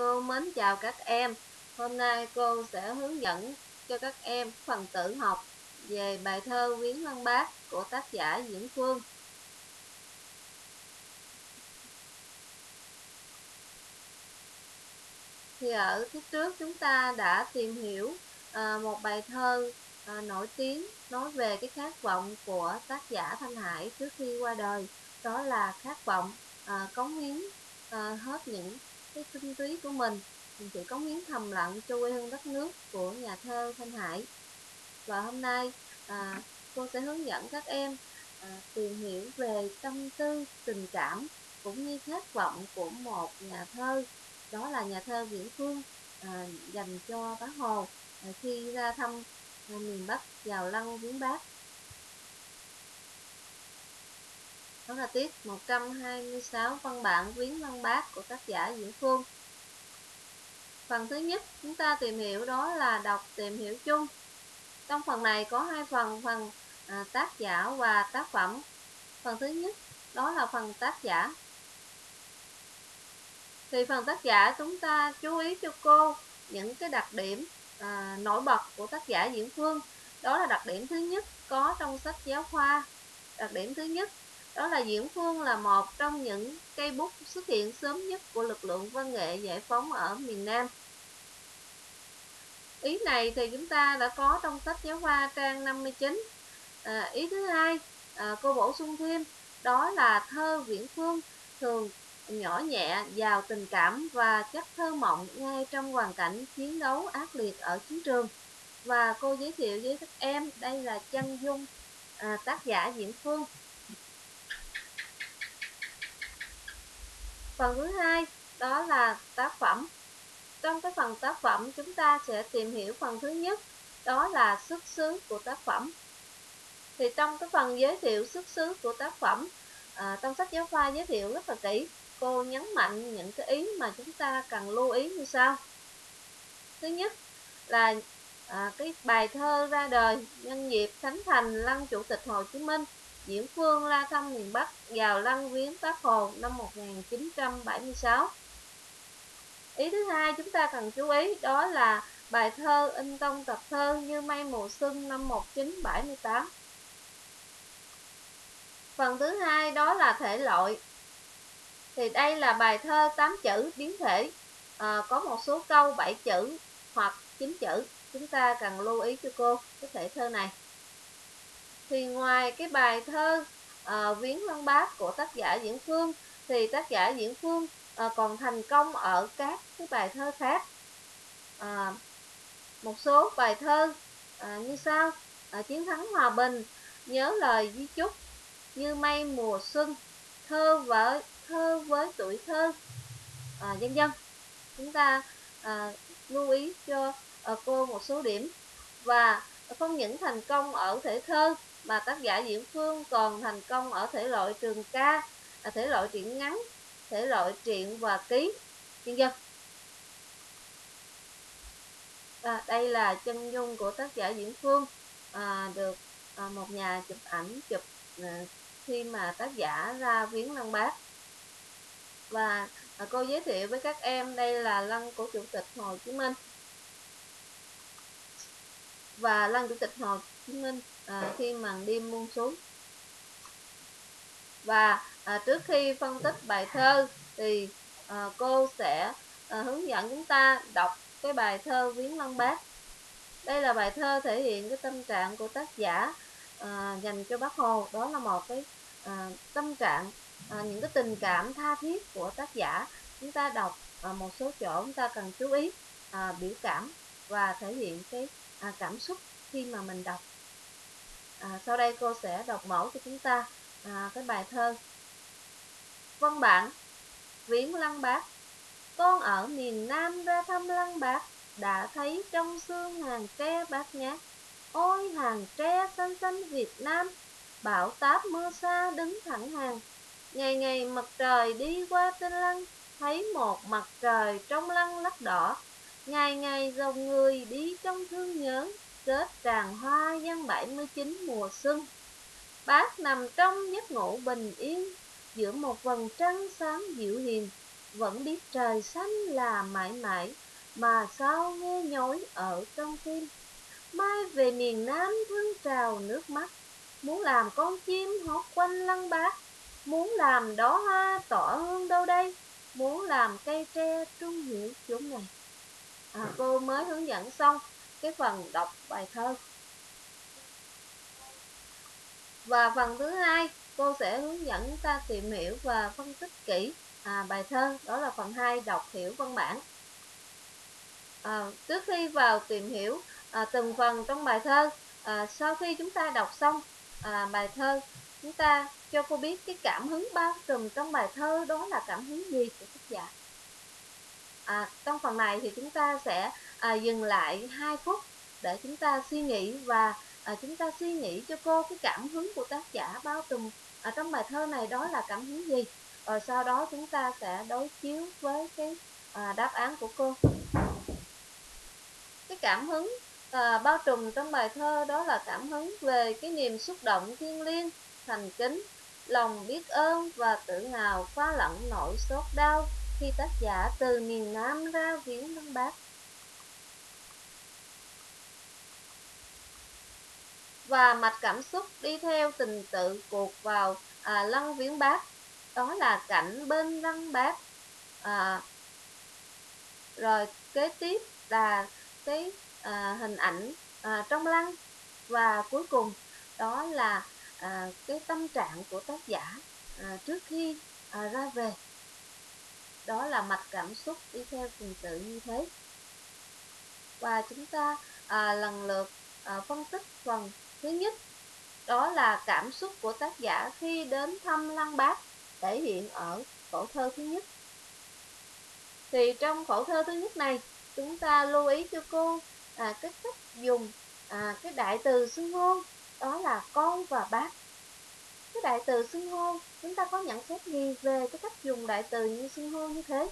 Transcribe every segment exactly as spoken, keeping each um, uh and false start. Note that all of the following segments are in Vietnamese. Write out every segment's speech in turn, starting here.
cô mến chào các em. Hôm nay cô sẽ hướng dẫn cho các em phần tự học về bài thơ Viếng Lăng Bác của tác giả Diễm Phương. Thì ở tiết trước chúng ta đã tìm hiểu à, một bài thơ à, nổi tiếng nói về cái khát vọng của tác giả Thanh Hải trước khi qua đời. Đó là khát vọng à, cống hiến à, hết những cái tinh túy của mình, sự cống hiến thầm lặng cho quê hương đất nước của nhà thơ Thanh Hải. Và hôm nay à, cô sẽ hướng dẫn các em à, tìm hiểu về tâm tư, tình cảm cũng như khát vọng của một nhà thơ, đó là nhà thơ Viễn Phương, à, dành cho Bác Hồ à, khi ra thăm à, miền Bắc vào lăng Viếng Bác. Đó là tiết một trăm hai mươi sáu, văn bản Viếng Lăng Bác của tác giả Viễn Phương. Phần thứ nhất chúng ta tìm hiểu đó là đọc tìm hiểu chung. Trong phần này có hai phần, phần à, tác giả và tác phẩm. Phần thứ nhất đó là phần tác giả. Thì phần tác giả chúng ta chú ý cho cô những cái đặc điểm à, nổi bật của tác giả Diễm Phương. Đó là đặc điểm thứ nhất có trong sách giáo khoa. Đặc điểm thứ nhất đó là Diễm Phương là một trong những cây bút xuất hiện sớm nhất của lực lượng văn nghệ giải phóng ở miền Nam. Ý này thì chúng ta đã có trong sách giáo khoa trang năm mươi chín. À, ý thứ hai, à, cô bổ sung thêm, đó là thơ Viễn Phương thường nhỏ nhẹ, giàu tình cảm và chất thơ mộng ngay trong hoàn cảnh chiến đấu ác liệt ở chiến trường. Và cô giới thiệu với các em, đây là chân dung à, tác giả Viễn Phương. Phần thứ hai, đó là tác phẩm. Trong cái phần tác phẩm chúng ta sẽ tìm hiểu phần thứ nhất, đó là xuất xứ của tác phẩm. Thì trong cái phần giới thiệu xuất xứ của tác phẩm, à, trong sách giáo khoa giới thiệu rất là kỹ. Cô nhấn mạnh những cái ý mà chúng ta cần lưu ý như sau. Thứ nhất là à, cái bài thơ ra đời nhân dịp khánh thành lăng Chủ tịch Hồ Chí Minh. Diễm Phương la thăm miền Bắc vào lăng viếng Bác Hồ năm một nghìn chín trăm bảy mươi sáu. Ý thứ hai chúng ta cần chú ý đó là bài thơ in trong tập thơ Như Mây Mùa Xuân năm một nghìn chín trăm bảy mươi tám. Phần thứ hai đó là thể loại. Thì đây là bài thơ tám chữ biến thể, à, có một số câu bảy chữ hoặc chín chữ. Chúng ta cần lưu ý cho cô cái thể thơ này. Thì ngoài cái bài thơ à, Viếng Lăng Bác của tác giả Diễm Phương, thì tác giả Diễm Phương à, còn thành công ở các cái bài thơ khác. À, một số bài thơ à, như sau: à, Chiến thắng hòa bình, Nhớ lời di chúc, Như mây mùa xuân, Thơ với thơ với tuổi thơ, à, vân vân. Chúng ta à, lưu ý cho à, cô một số điểm. Và không những thành công ở thể thơ mà tác giả Diễm Phương còn thành công ở thể loại trường ca, à, thể loại truyện ngắn, thể loại truyện và ký, vân vân. À, đây là chân dung của tác giả Diễm Phương, à, được à, một nhà chụp ảnh chụp à, khi mà tác giả ra viếng Lăng Bác. Và à, cô giới thiệu với các em, đây là lăng của Chủ tịch Hồ Chí Minh. Và lăng Chủ tịch Hồ Chí Minh à, khi màn đêm buông xuống. Và à, trước khi phân tích bài thơ thì à, cô sẽ à, hướng dẫn chúng ta đọc cái bài thơ Viếng Lăng Bác. Đây là bài thơ thể hiện cái tâm trạng của tác giả à, dành cho Bác Hồ. Đó là một cái à, tâm trạng, à, những cái tình cảm tha thiết của tác giả. Chúng ta đọc à, một số chỗ chúng ta cần chú ý à, biểu cảm và thể hiện cái à, cảm xúc khi mà mình đọc. À, sau đây cô sẽ đọc mẫu cho chúng ta à, cái bài thơ. Vâng bạn, Viếng Lăng Bác. Con ở miền Nam ra thăm Lăng Bác, đã thấy trong sương hàng tre bát ngát. Ôi hàng tre xanh xanh Việt Nam, bão táp mưa xa đứng thẳng hàng. Ngày ngày mặt trời đi qua tên lăng, thấy một mặt trời trong lăng lắc đỏ. Ngày ngày dòng người đi trong thương nhớ, kết tràng hoa dân bảy mươi chín mùa xuân. Bác nằm trong giấc ngủ bình yên, giữa một vầng trăng sáng dịu hiền. vẫn biết trời xanh là mãi mãi, mà sao nghe nhói ở trong tim. Mai về miền Nam thương trào nước mắt, muốn làm con chim hót quanh lăng Bác, muốn làm đóa hoa tỏa hương đâu đây, muốn làm cây tre trung nghĩa chốn này. À, cô mới hướng dẫn xong cái phần đọc bài thơ. Và phần thứ hai, cô sẽ hướng dẫn chúng ta tìm hiểu và phân tích kỹ à, bài thơ, đó là phần hai, đọc hiểu văn bản. À, trước khi vào tìm hiểu à, từng phần trong bài thơ, à, sau khi chúng ta đọc xong à, bài thơ, chúng ta cho cô biết cái cảm hứng bao trùm trong bài thơ đó là cảm hứng gì của tác giả. À, trong phần này thì chúng ta sẽ à, dừng lại hai phút để chúng ta suy nghĩ và à, chúng ta suy nghĩ cho cô cái cảm hứng của tác giả bao trùm ở trong bài thơ này đó là cảm hứng gì. Rồi sau đó chúng ta sẽ đối chiếu với cái à, đáp án của cô. Cái cảm hứng à, bao trùm trong bài thơ đó là cảm hứng về cái niềm xúc động thiêng liêng, thành kính, lòng biết ơn và tự hào pha lẫn nỗi xót đau khi tác giả từ miền Nam ra viếng Lăng Bác. Và mạch cảm xúc đi theo tình tự cuộc vào à, Lăng Viếng Bác, đó là cảnh bên Lăng Bác. À, rồi kế tiếp là cái à, hình ảnh à, trong lăng, và cuối cùng đó là à, cái tâm trạng của tác giả à, trước khi à, ra về. Đó là mạch cảm xúc đi theo trình tự như thế. Và chúng ta à, lần lượt à, phân tích phần thứ nhất, đó là cảm xúc của tác giả khi đến thăm Lăng Bác, thể hiện ở khổ thơ thứ nhất. Thì trong khổ thơ thứ nhất này, chúng ta lưu ý cho cô à, cái cách dùng à, cái đại từ xưng hô, đó là con và bác. Cái đại từ xưng hô, chúng ta có nhận xét gì về cái cách dùng đại từ như xưng hô như thế?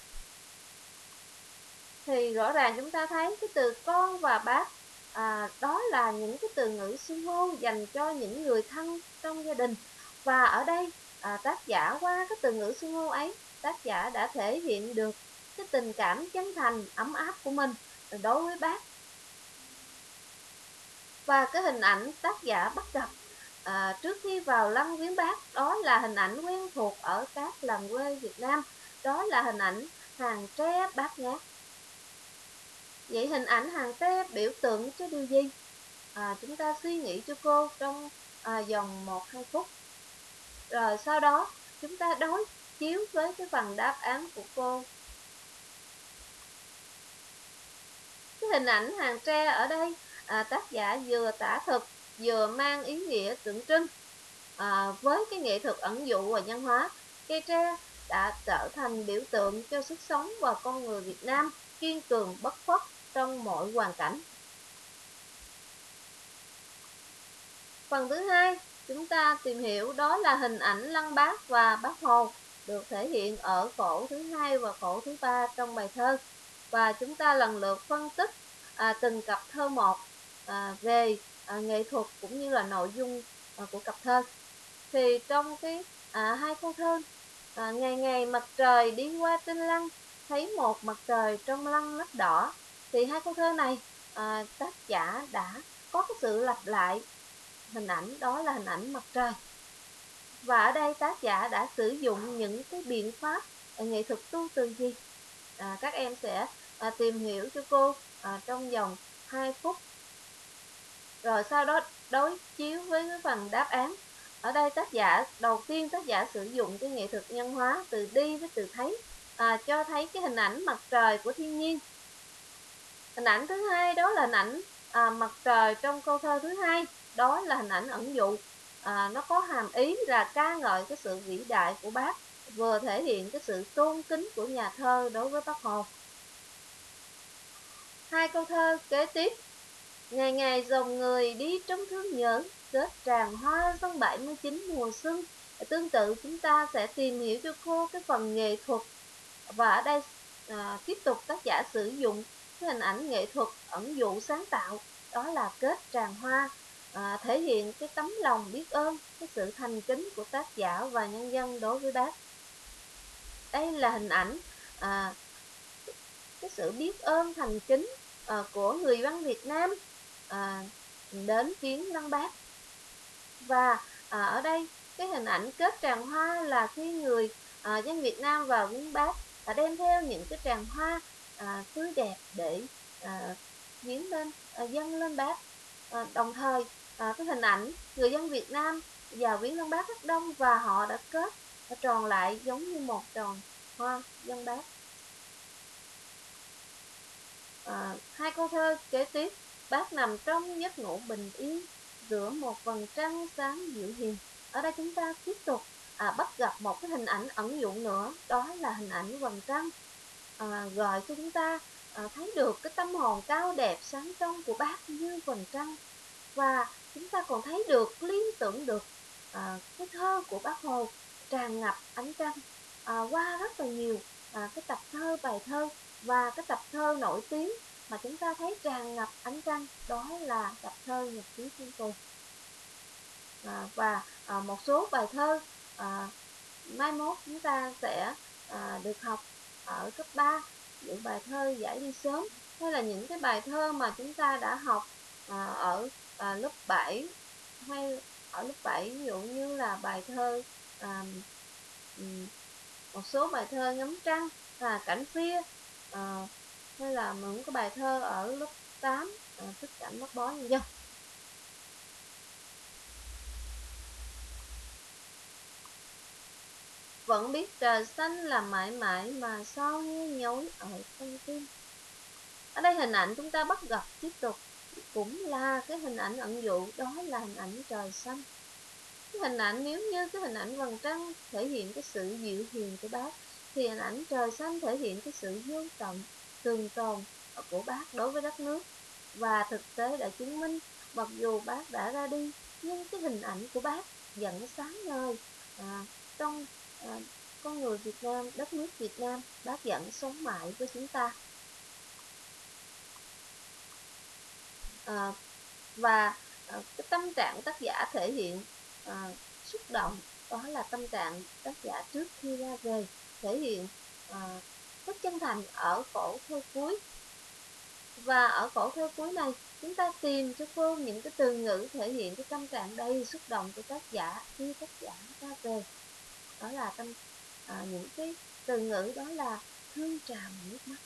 Thì rõ ràng chúng ta thấy cái từ con và bác à, đó là những cái từ ngữ xưng hô dành cho những người thân trong gia đình. Và ở đây à, tác giả qua cái từ ngữ xưng hô ấy, tác giả đã thể hiện được cái tình cảm chân thành ấm áp của mình đối với bác. Và cái hình ảnh tác giả bắt gặp à, trước khi vào Lăng Viếng Bác, đó là hình ảnh quen thuộc ở các làng quê Việt Nam, đó là hình ảnh hàng tre bát ngát. Vậy hình ảnh hàng tre biểu tượng cho điều gì? À, chúng ta suy nghĩ cho cô trong à, vòng một hai phút. Rồi sau đó chúng ta đối chiếu với cái phần đáp án của cô. Cái hình ảnh hàng tre ở đây à, tác giả vừa tả thực vừa mang ý nghĩa tượng trưng. À, với cái nghệ thuật ẩn dụ và văn hóa, cây tre đã trở thành biểu tượng cho sức sống và con người Việt Nam kiên cường bất khuất trong mọi hoàn cảnh. Phần thứ hai, chúng ta tìm hiểu đó là hình ảnh Lăng Bác và Bác Hồ được thể hiện ở khổ thứ hai và khổ thứ ba trong bài thơ. Và chúng ta lần lượt phân tích à, từng cặp thơ một à, về à, nghệ thuật cũng như là nội dung à, của cặp thơ. Thì trong cái à, hai câu thơ à, ngày ngày mặt trời đi qua trên lăng, thấy một mặt trời trong lăng lấp đỏ, thì hai câu thơ này à, tác giả đã có cái sự lặp lại hình ảnh, đó là hình ảnh mặt trời. Và ở đây tác giả đã sử dụng những cái biện pháp nghệ thuật tu từ gì? À, các em sẽ à, tìm hiểu cho cô à, trong vòng hai phút. Rồi sau đó đối chiếu với cái phần đáp án. Ở đây tác giả đầu tiên tác giả sử dụng cái nghệ thuật nhân hóa từ đi với từ thấy, à, cho thấy cái hình ảnh mặt trời của thiên nhiên. Hình ảnh thứ hai đó là hình ảnh à, mặt trời trong câu thơ thứ hai, đó là hình ảnh ẩn dụ. À, nó có hàm ý là ca ngợi cái sự vĩ đại của bác, vừa thể hiện cái sự tôn kính của nhà thơ đối với Bác Hồ. Hai câu thơ kế tiếp, ngày ngày dòng người đi trong thương nhớ, kết tràng hoa trong bảy mươi chín mùa xuân. Tương tự chúng ta sẽ tìm hiểu cho cô cái phần nghệ thuật. Và ở đây à, tiếp tục tác giả sử dụng cái hình ảnh nghệ thuật ẩn dụ sáng tạo, đó là kết tràng hoa, à, thể hiện cái tấm lòng biết ơn, cái sự thành kính của tác giả và nhân dân đối với bác. Đây là hình ảnh à, cái sự biết ơn thành kính à, của người dân Việt Nam à, đến viếng Lăng Bác. Và à, ở đây cái hình ảnh kết tràng hoa là khi người à, dân Việt Nam vào viếng Bác à, đem theo những cái tràng hoa à, tươi đẹp để à, viếng lên à, dâng lên Bác. À, đồng thời à, cái hình ảnh người dân Việt Nam vào viếng Lăng Bác rất đông và họ đã kết tròn lại giống như một tròn hoa dâng Bác. À, hai câu thơ kế tiếp: Bác nằm trong giấc ngủ bình yên giữa một vầng trăng sáng dịu hiền. Ở đây chúng ta tiếp tục à, bắt gặp một cái hình ảnh ẩn dụ nữa, đó là hình ảnh vầng trăng à, gọi cho chúng ta à, thấy được cái tâm hồn cao đẹp sáng trong của bác như vầng trăng. Và chúng ta còn thấy được, liên tưởng được à, cái thơ của Bác Hồ tràn ngập ánh trăng à, qua rất là nhiều à, cái tập thơ, bài thơ. Và cái tập thơ nổi tiếng mà chúng ta thấy tràn ngập ánh trăng đó là tập thơ Nhật ký Thiên Tù. À, và à, một số bài thơ à, mai mốt chúng ta sẽ à, được học ở cấp ba, những bài thơ Giải đi sớm, hay là những cái bài thơ mà chúng ta đã học à, ở à, lớp bảy, hay ở lớp bảy ví dụ như là bài thơ à, một số bài thơ Ngắm trăng, à, Cảnh phia, à, hay là những cái bài thơ ở lớp tám, à, Tích cảnh mắt bó nhân dân. Vẫn biết trời xanh là mãi mãi mà sao nghe nhói ở trong tim. Ở đây hình ảnh chúng ta bắt gặp tiếp tục cũng là cái hình ảnh ẩn dụ, đó là hình ảnh trời xanh. Cái hình ảnh, nếu như cái hình ảnh vầng trăng thể hiện cái sự dịu hiền của bác, thì hình ảnh trời xanh thể hiện cái sự vô tận, trường tồn của bác đối với đất nước. Và thực tế đã chứng minh, mặc dù bác đã ra đi, nhưng cái hình ảnh của bác vẫn sáng ngời à, trong à, con người Việt Nam, đất nước Việt Nam. Bác vẫn sống mãi với chúng ta. À, và à, cái tâm trạng tác giả thể hiện à, xúc động, đó là tâm trạng tác giả trước khi ra về, thể hiện à, rất chân thành ở khổ thơ cuối. Và ở khổ thơ cuối này, chúng ta tìm cho cô những cái từ ngữ thể hiện cái tâm trạng đầy xúc động của tác giả khi tác giả ra về. Đó là tâm à, những cái từ ngữ đó là thương trào nước mắt.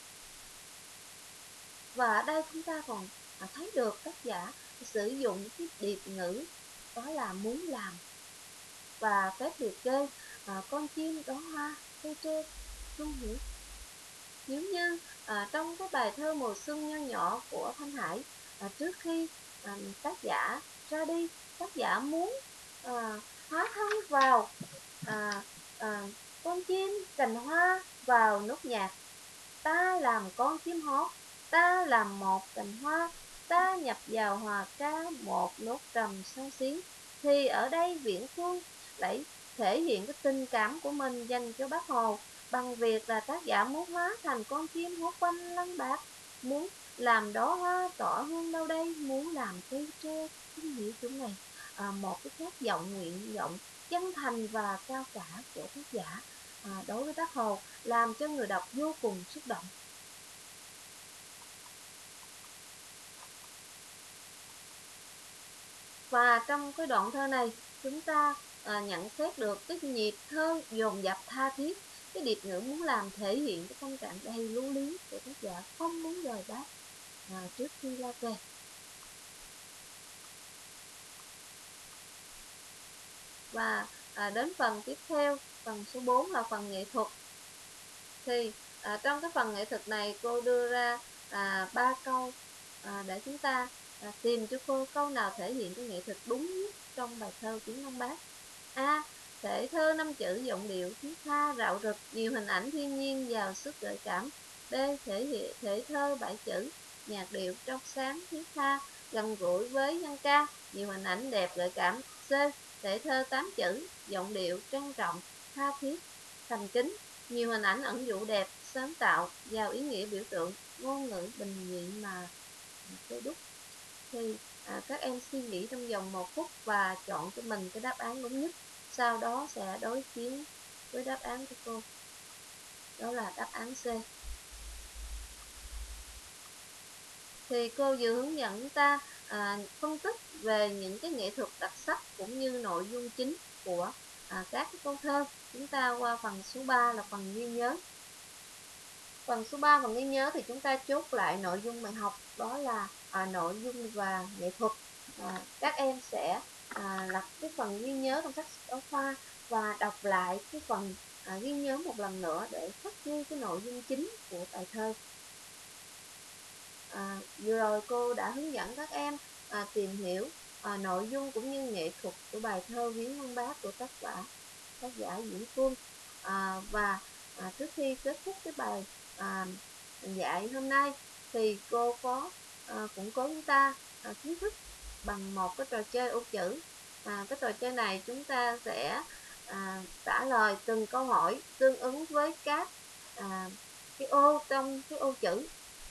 Và ở đây chúng ta còn à, thấy được tác giả sử dụng cái điệp ngữ, đó là muốn làm. Và phép liệt kê à, con chim đó hoa cây tre trung hiểm. Nếu như à, trong cái bài thơ Mùa xuân nho nhỏ của Thanh Hải, à, trước khi à, tác giả ra đi, tác giả muốn à, hóa thân vào à, à, con chim cành hoa vào nốt nhạc. Ta làm con chim hót, ta làm một cành hoa, ta nhập vào hòa ca một nốt trầm sâu xuyến. Thì ở đây Viễn Phương lại thể hiện cái tình cảm của mình dành cho Bác Hồ bằng việc là tác giả muốn hóa thành con chim hót quanh lăng Bác, muốn làm đó hoa tỏa hương đâu đây, muốn làm cây tre kinh nghĩa chúng này. À, một cái khát vọng, nguyện vọng chân thành và cao cả của tác giả à, đối với Bác Hồ, làm cho người đọc vô cùng xúc động. Và trong cái đoạn thơ này, chúng ta à, nhận xét được cái nhịp thơ dồn dập tha thiết, cái điệp ngữ muốn làm thể hiện cái tâm trạng đầy lưu luyến của tác giả không muốn rời bác à, trước khi ra về. Và à, đến phần tiếp theo, phần số bốn là phần nghệ thuật. Thì à, trong cái phần nghệ thuật này cô đưa ra à, ba câu à, để chúng ta à, tìm cho cô câu nào thể hiện cái nghệ thuật đúng nhất trong bài thơ Viếng Lăng Bác. A. Thể thơ năm chữ giọng điệu thiết tha rạo rực, nhiều hình ảnh thiên nhiên giàu sức gợi cảm. B. Thể hiện thể thơ bảy chữ, nhạc điệu trong sáng thiết tha, gần gũi với dân ca, nhiều hình ảnh đẹp gợi cảm. C. Thể thơ tám chữ, giọng điệu trân trọng, tha thiết, thành kính, nhiều hình ảnh ẩn dụ đẹp, sáng tạo, giàu ý nghĩa biểu tượng, ngôn ngữ bình dị mà cây đúc. Thì à, các em suy nghĩ trong vòng một phút và chọn cho mình cái đáp án đúng nhất. Sau đó sẽ đối chiếu với đáp án của cô. đó là đáp án C. Thì cô vừa hướng dẫn chúng ta à, phân tích về những cái nghệ thuật đặc sắc cũng như nội dung chính của à, các cái câu thơ. Chúng ta qua phần số ba là phần ghi nhớ. Phần số ba phần ghi nhớ thì chúng ta chốt lại nội dung bài học, đó là à, nội dung và nghệ thuật. À, các em sẽ à, lật cái phần ghi nhớ trong sách giáo khoa và đọc lại cái phần à, ghi nhớ một lần nữa để phát huy cái nội dung chính của bài thơ. À, vừa rồi cô đã hướng dẫn các em à, tìm hiểu à, nội dung cũng như nghệ thuật của bài thơ Viếng Lăng Bác của tác giả tác giả Diễm Phương. À, và à, trước khi kết thúc cái bài à, dạy hôm nay thì cô có à, cũng có chúng ta à, kiến thức bằng một cái trò chơi ô chữ. À, cái trò chơi này chúng ta sẽ à, trả lời từng câu hỏi tương ứng với các à, cái ô trong cái ô chữ.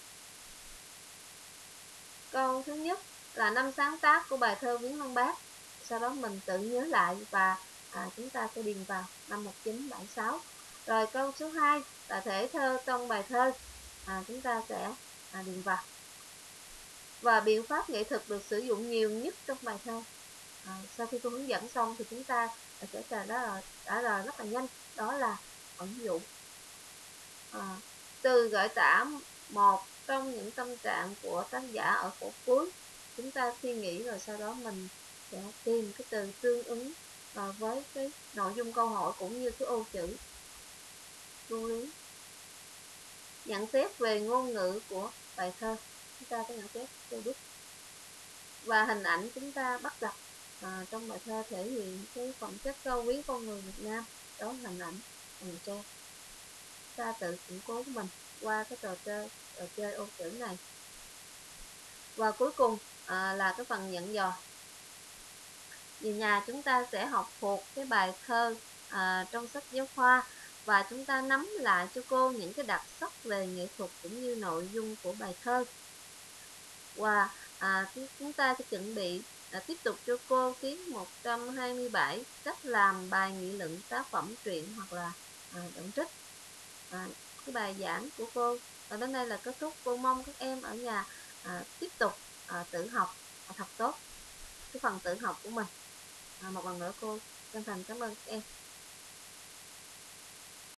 Câu thứ nhất là năm sáng tác của bài thơ Viếng Lăng Bác. Sau đó mình tự nhớ lại và à, chúng ta sẽ điền vào năm một nghìn chín trăm bảy mươi sáu. Rồi câu số hai là thể thơ trong bài thơ. À, chúng ta sẽ à, điền vào. Và biện pháp nghệ thuật được sử dụng nhiều nhất trong bài thơ. À, sau khi cô hướng dẫn xong thì chúng ta sẽ trả lời, trả lời rất là nhanh. Đó là ẩn dụ. À, từ gợi tả một trong những tâm trạng của tác giả ở phổ cuối, chúng ta suy nghĩ rồi sau đó mình sẽ tìm cái từ tương ứng uh, với cái nội dung câu hỏi cũng như cái ô chữ. Lưu ý nhận xét về ngôn ngữ của bài thơ, chúng ta có nhận xét cô Đức. Và hình ảnh chúng ta bắt gặp à, trong bài thơ thể hiện cái phẩm chất cao quý con người Việt Nam, đó là hình ảnh bằng tre. Ta tự củng cố của mình qua cái trò chơi trò chơi ô chữ này. Và cuối cùng à, là cái phần nhận dò. Về nhà chúng ta sẽ học thuộc cái bài thơ à, trong sách giáo khoa và chúng ta nắm lại cho cô những cái đặc sắc về nghệ thuật cũng như nội dung của bài thơ. Và à, chúng ta sẽ chuẩn bị à, tiếp tục cho cô tiết một trăm hai mươi bảy cách làm bài nghị luận tác phẩm truyện hoặc là à, đoạn trích. À, cái bài giảng của cô và đến đây là kết thúc. Cô mong các em ở nhà à, tiếp tục à, tự học à, thật tốt cái phần tự học của mình. À, một lần nữa cô chân thành cảm ơn các em.